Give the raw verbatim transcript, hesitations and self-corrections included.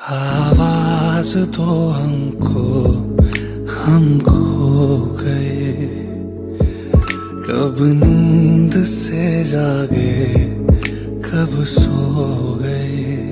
आवाज तो हमको हम खो गए, कब नींद से जागे कब सो गए।